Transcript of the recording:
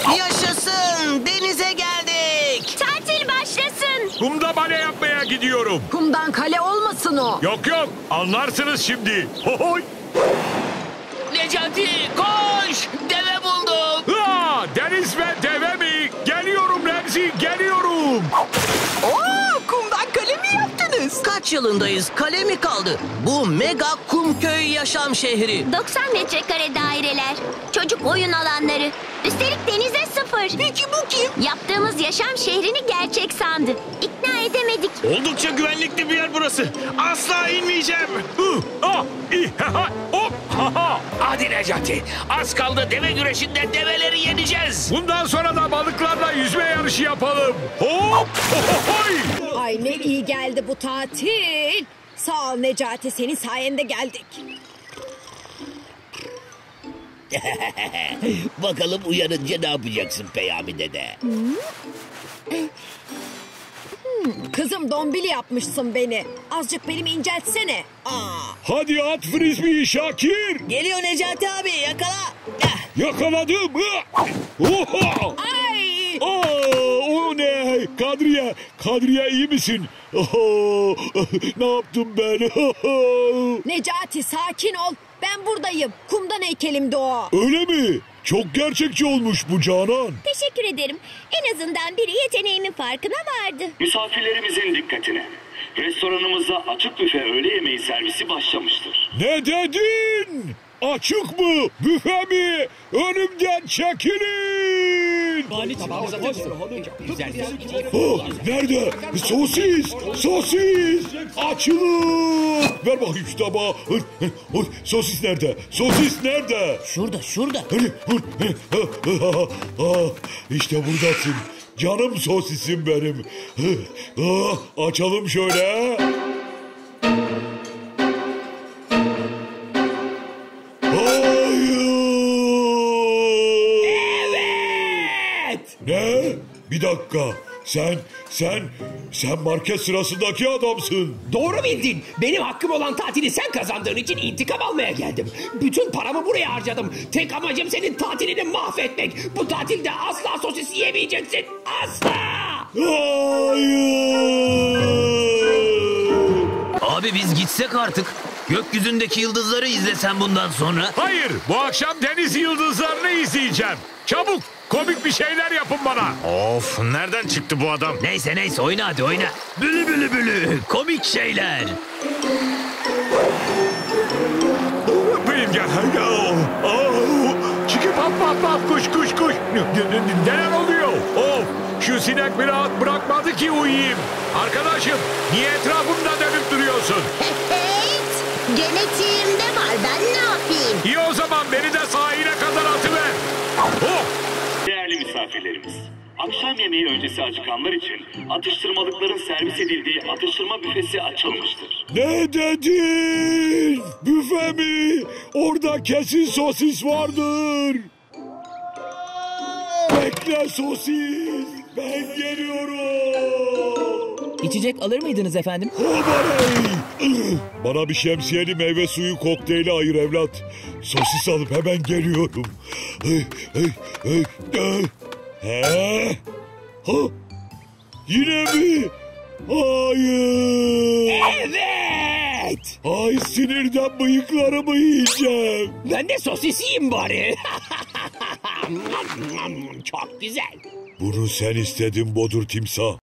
Yaşasın! Denize geldik. Tatil başlasın. Kumda bale yapmaya gidiyorum. Kumdan kale olmasın o. Yok yok, anlarsınız şimdi. Hohoy! Necati koş! Deve buldum. Deniz ve deve mi? Geliyorum Remzi, geliyorum. Oo, kumdan kale mi yaptınız? Kaç yılındayız? Kale mi kaldı? Bu mega kumköy yaşam şehri. 90 metrekare daireler. Çocuk oyun alanları. Üstelik denize sıfır. Peki bu kim? Yaptığımız yaşam şehrini gerçek sandı. İkna edemedik. Oldukça güvenlikli bir yer burası. Asla inmeyeceğim. Hop! Hadi Necati. Az kaldı, deve güreşinde develeri yeneceğiz. Bundan sonra da balıklarla yüzme yarışı yapalım. Hop! Hohoy! Ay ne iyi geldi bu tatil. Sağ ol Necati, senin sayende geldik. Bakalım uyanınca ne yapacaksın Peyami dede? Kızım dombili yapmışsın beni. Azıcık belimi inceltsene. Hadi at frisbee'yi Şakir. Geliyor Necati abi, yakala. Yakaladım. Oha! Ay! O ne? Kadriye. Kadriye iyi misin? Ne yaptım ben? Necati sakin ol. Ben buradayım. Kumdan heykelimdi o. Öyle mi? Çok gerçekçi olmuş bu Canan. Teşekkür ederim. En azından biri yeteneğimin farkına vardı. Misafirlerimizin dikkatine. Restoranımızda açık büfe öğle yemeği servisi başlamıştır. Ne dedin? Açık mı? Büfe mi? Önümden çekilin. Nerede? Sosis! Sosis! Açılın! Ver bakayım şu tabağı. Sosis nerede? Sosis nerede? Şurada. İşte buradasın. Canım sosisim benim. Açalım şöyle. Ne? Bir dakika. Sen market sırasındaki adamsın. Doğru bildin. Benim hakkım olan tatili sen kazandığın için intikam almaya geldim. Bütün paramı buraya harcadım. Tek amacım senin tatilini mahvetmek. Bu tatilde asla sosis yemeyeceksin. Asla! Hayır! Abi biz gitsek artık. Gökyüzündeki yıldızları izlesen bundan sonra. Hayır, bu akşam deniz yıldızlarını izleyeceğim. Çabuk, komik bir şeyler yapın bana. Of, nereden çıktı bu adam? Neyse oyna hadi oyna. Bülü bülü bülü. Komik şeyler. Benim gel. Çıkıp hap kuş. Neler oluyor? Of, şu sinek bir rahat bırakmadı ki uyuyayım. Arkadaşım, niye etrafımda dönüp duruyorsun? Evet. Genetiğimde var. Ben ne yapayım? İyi o zaman beni de sahile kadar atıver. Oh! Değerli misafirlerimiz, akşam yemeği öncesi acıkanlar için atıştırmalıkların servis edildiği atıştırma büfesi açılmıştır. Ne dedin? Büfe mi? Orada kesin sosis vardır. Bekle sosis. Ben geliyorum. İçecek alır mıydınız efendim? Bana bir şemsiyeli meyve suyu kokteyli ayır evlat. Sosis alıp hemen geliyorum. Yine mi? Hayır. Evet! Ay sinirden bıyıklarımı yiyeceğim. Ben de sosis yiyeyim bari. Çok güzel. Bunu sen istedin Bodur timsah.